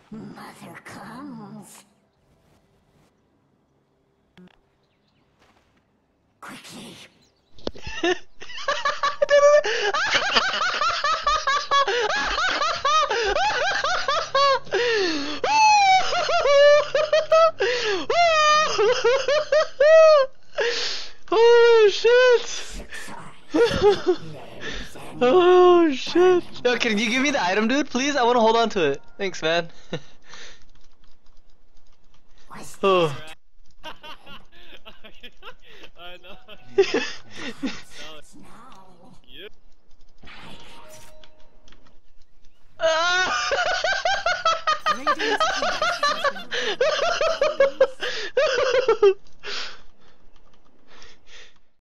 Mother comes. Quickly. Oh shit! Oh shit! Yo, can you give me the item, dude? Please, I want to hold on to it. Thanks, man. Oh. I know. No,